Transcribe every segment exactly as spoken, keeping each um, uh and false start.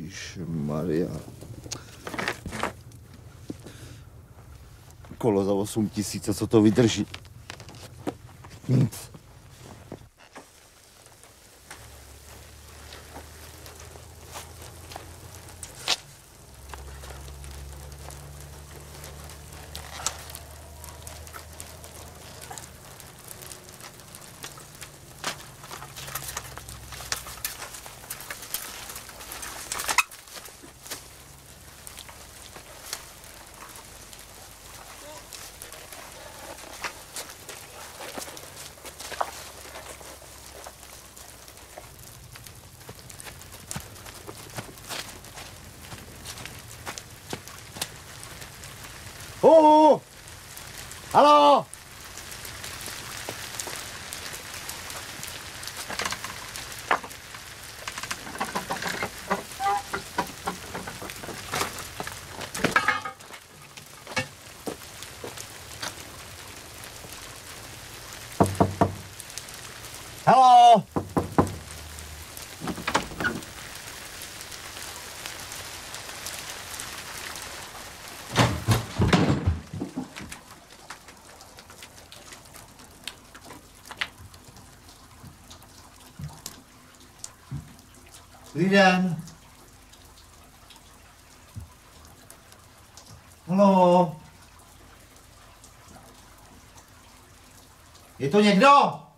Ježišmarja. Kolo za osm tisíc, co to vydrží? Nic. Huhu! Haló! Haló! Dobrý den. Haló. Je to někdo?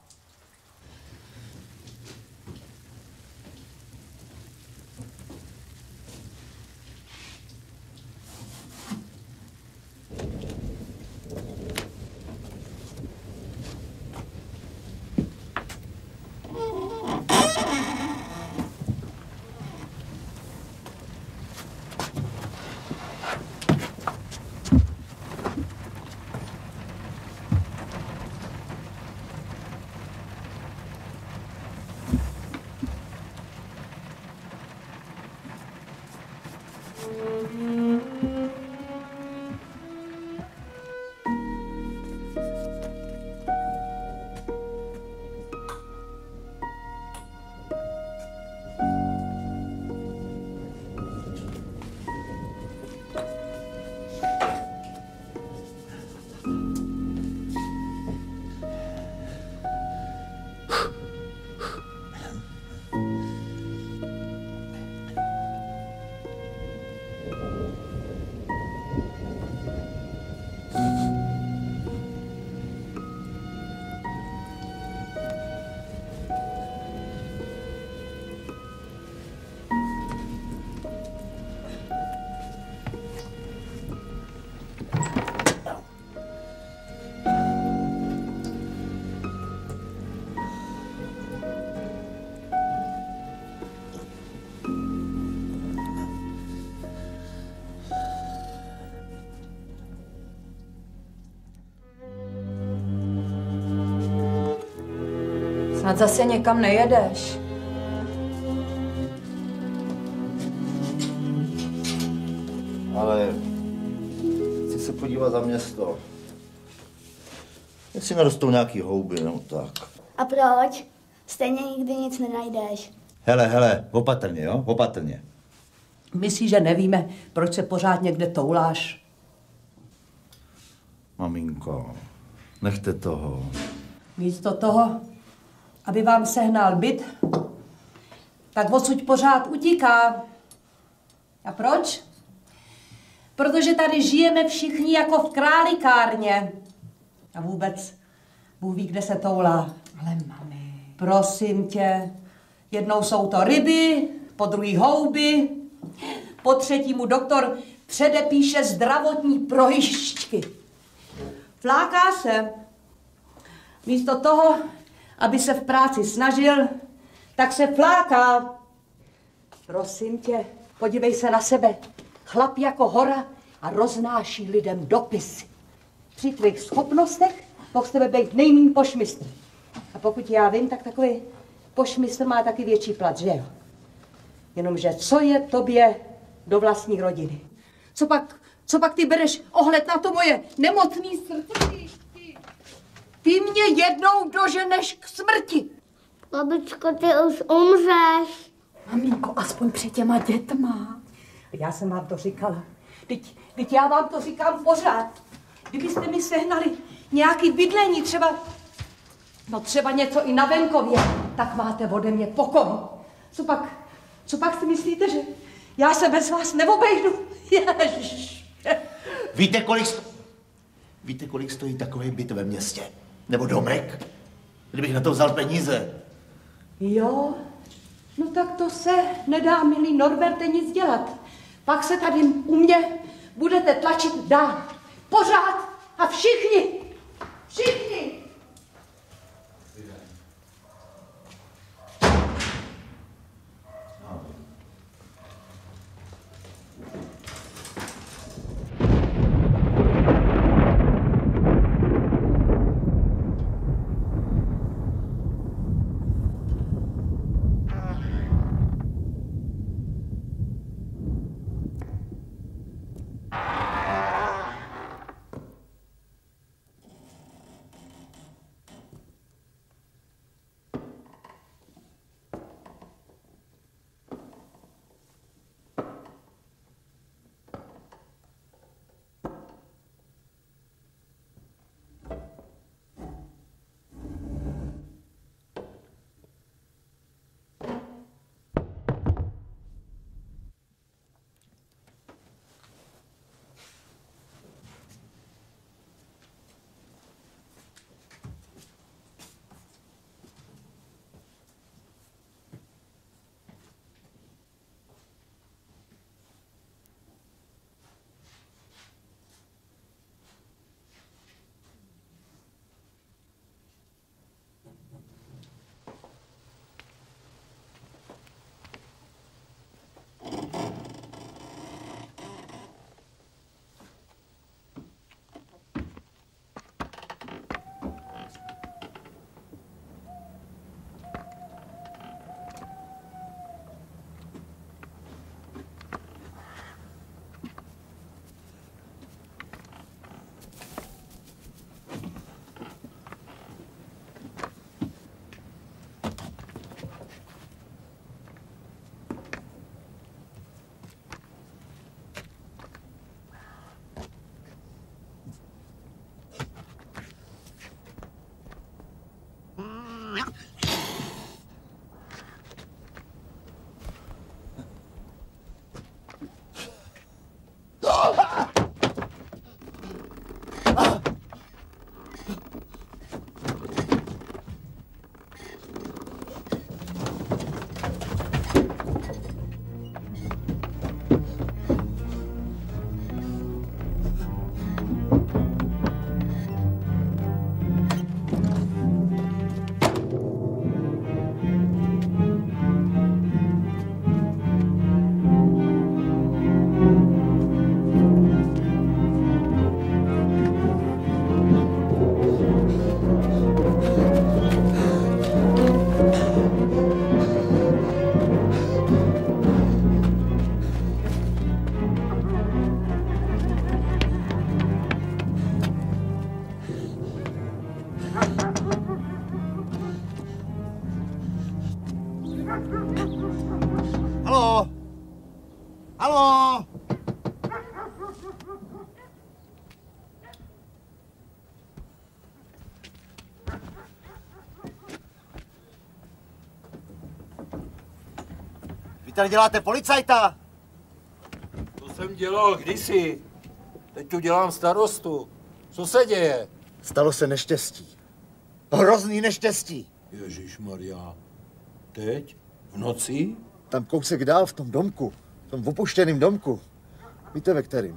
Snad zase někam nejedeš. Ale chci se podívat za město. Jestli nerostou nějaký houby, no tak. A proč? Stejně nikdy nic nenajdeš. Hele, hele, opatrně, jo? Opatrně. Myslíš, že nevíme, proč se pořád někde touláš? Maminko, nechte toho. Místo toho, aby vám sehnal byt, tak odsud pořád utíká. A proč? Protože tady žijeme všichni jako v králikárně. A vůbec Bůh ví, kde se toulá. Ale mami, prosím tě, jednou jsou to ryby, po druhý houby, po třetí mu doktor předepíše zdravotní projišťky. Fláká se. Místo toho, aby se v práci snažil, tak se fláká. Prosím tě, podívej se na sebe. Chlap jako hora a roznáší lidem dopisy. Při tvých schopnostech mohl z tebe být nejmín pošmistr. A pokud já vím, tak takový pošmistr má taky větší plat, že jo? Jenomže co je tobě do vlastní rodiny? Co pak, co pak ty bereš ohled na to moje nemocný srdce? Ty mě jednou doženeš k smrti. Babičko, ty už umřeš. Maminko, aspoň před těma dětma. Já jsem vám to říkala. Teď, teď já vám to říkám pořád. Kdybyste mi sehnali nějaký bydlení, třeba, no třeba něco i na venkově, tak máte ode mě pokoj. Co pak, co pak si myslíte, že já se bez vás neobejdu? Ježiš. Víte, kolik sto... Víte, kolik stojí takový byt ve městě? Nebo domek? Kdybych na to vzal peníze. Jo, no tak to se nedá, milý Norberte, nic dělat. Pak se tady u mě budete tlačit dál. Pořád a všichni, všichni. Haló? Haló? Vy tady děláte policajta? To jsem dělal kdysi. Teď tu dělám starostu. Co se děje? Stalo se neštěstí. Hrozný neštěstí. Ježišmarja. Teď? V noci? Tam kousek dál v tom domku, v tom opuštěném domku. Víte, ve kterým?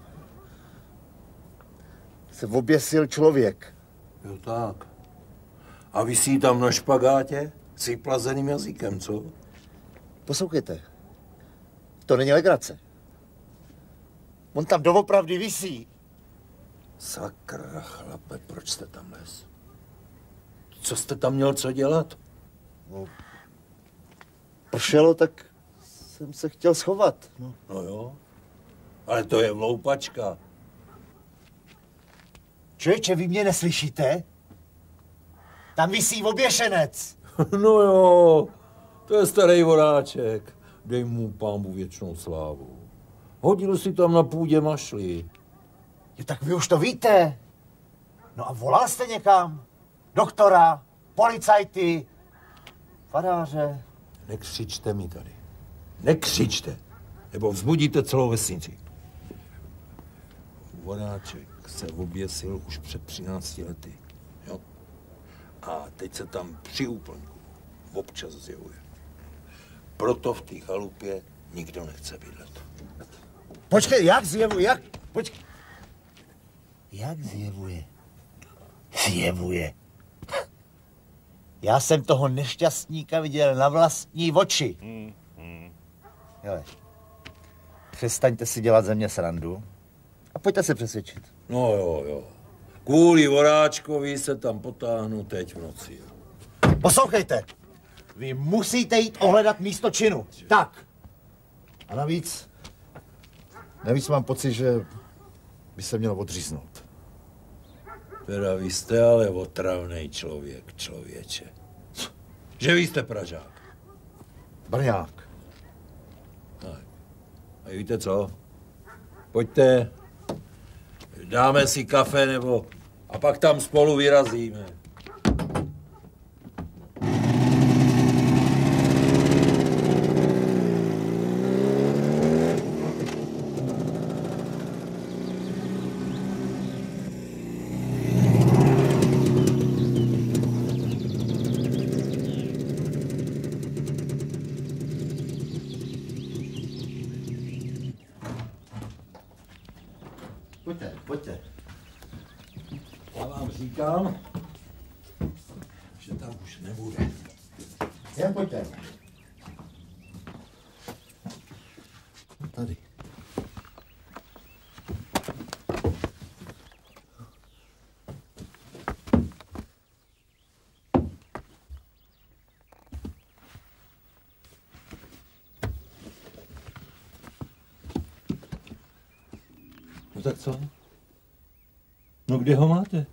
Se oběsil člověk. Jo tak. A visí tam na špagátě? S vyplazeným jazykem, co? Poslouchejte. To není legrace. On tam doopravdy visí. Sakra, chlape, proč jste tam les? Co jste tam měl co dělat? No, pršelo, tak jsem se chtěl schovat. No. No jo, ale to je vloupačka. Člověče, vy mě neslyšíte? Tam visí oběšenec. No jo, to je starý vodáček. Dej mu pámu věčnou slávu. Hodil si tam na půdě mašli. Jo, tak vy už to víte. No a volal jste někam? Doktora, policajty, faráře. Nekřičte mi tady. Nekřičte, nebo vzbudíte celou vesnici. Vodáček se oběsil už před třinácti lety. Jo? A teď se tam při úplňku občas zjevuje. Proto v té chalupě nikdo nechce bydlet. Počkej, jak zjevuje? Jak? Počkej. Jak zjevuje? Zjevuje. Já jsem toho nešťastníka viděl na vlastní oči. Hmm, hmm. Hele, přestaňte si dělat ze mě srandu a pojďte se přesvědčit. No jo, jo. Kvůli Voráčkovi se tam potáhnu teď v noci. Poslouchejte, vy musíte jít ohledat místo činu. Tak. A navíc, navíc mám pocit, že by se mělo odříznout. Teda vy jste ale otravnej člověk, člověče. Že vy jste Pražák. Brňák. Tak. A víte co? Pojďte, dáme si kafe nebo a pak tam spolu vyrazíme. Pojďte, pojďte. Já vám říkám, že tam už nebude. Jen pojďte. Tady. No tak co? No kde ho máte?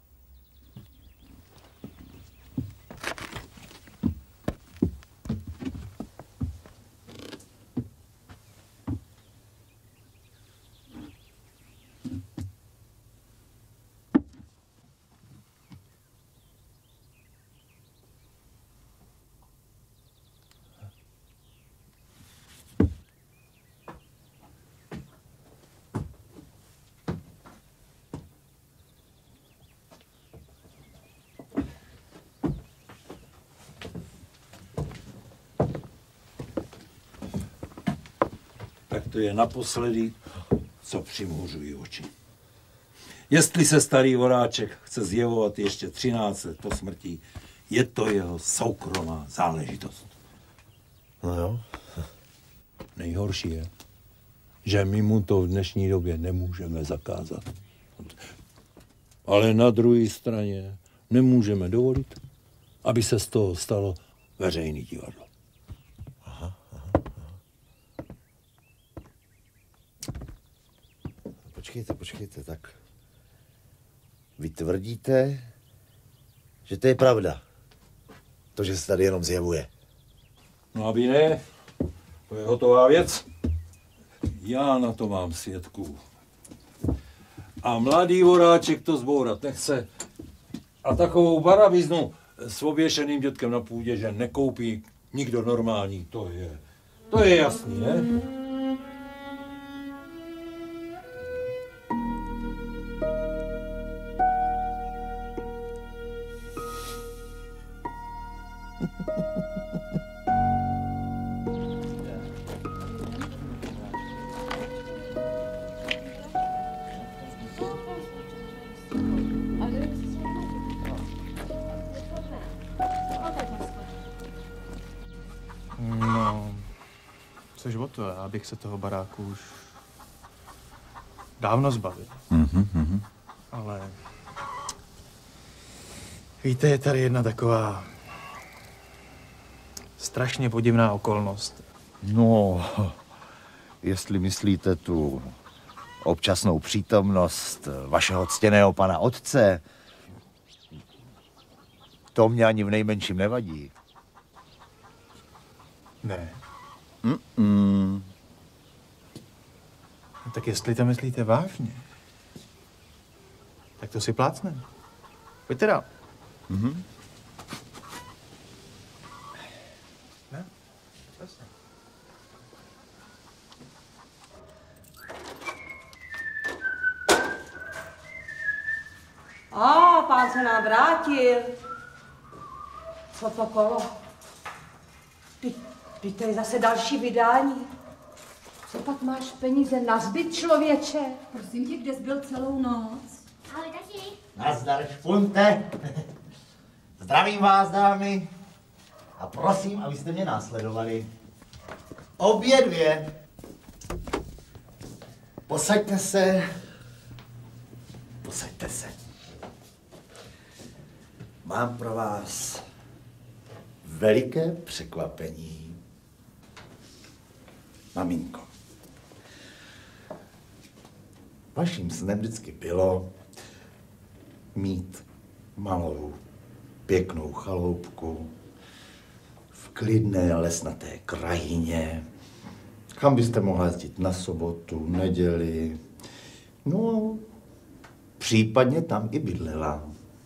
Tak to je naposledy, co přimhůřují oči. Jestli se starý Voráček chce zjevovat ještě třináct let po smrti, je to jeho soukromá záležitost. No jo. Nejhorší je, že my mu to v dnešní době nemůžeme zakázat. Ale na druhé straně nemůžeme dovolit, aby se z toho stalo veřejný divadlo. Aha, aha, aha. Počkejte, počkejte, tak vy tvrdíte, že to je pravda. To, že se tady jenom zjevuje. No aby ne, to je hotová věc. Já na to mám svědků. A mladý Voráček to zbourat nechce. A takovou barabiznu s oběšeným dětkem na půdě, že nekoupí nikdo normální, to je, to je jasný, ne? No, což o to, já bych se toho baráku už dávno zbavil. Mm-hmm. Ale víte, je tady jedna taková strašně podivná okolnost. No, jestli myslíte tu občasnou přítomnost vašeho ctěného pana otce, to mě ani v nejmenším nevadí. Ne. Mm-mm. No, tak jestli to myslíte vážně, tak to si plácneme. Pojďte dál. Mhm. Ne? Jasně. A, pán se nám vrátil. Co to kolo? Ty, ty to je zase další vydání. Co pak máš peníze na zbyt, člověče? Prosím tě, kde jsi byl celou noc? Ahoj, tati. Nazdar, špunte. Zdravím vás, dámy. A prosím, abyste mě následovali. Obě dvě. Posaďte se. Posaďte se. Mám pro vás veliké překvapení. Maminko, vaším snem vždycky bylo mít malou, pěknou chaloupku v klidné lesnaté krajině, kam byste mohla jezdit na sobotu, neděli, no, případně tam i bydlela.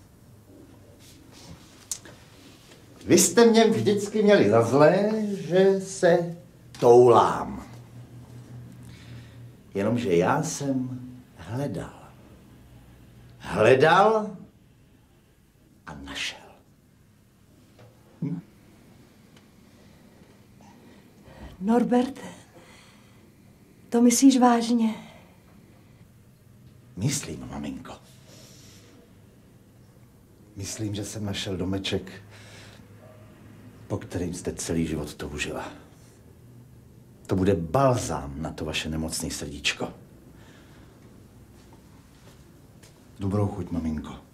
Vy jste mě vždycky měli za zlé, že se toulám. Jenomže já jsem hledal. Hledal a našel. Hm? Norbert, to myslíš vážně? Myslím, maminko. Myslím, že jsem našel domeček, po kterým jste celý život toužila. To bude balzám na to vaše nemocné srdíčko. Dobrou chuť, maminko.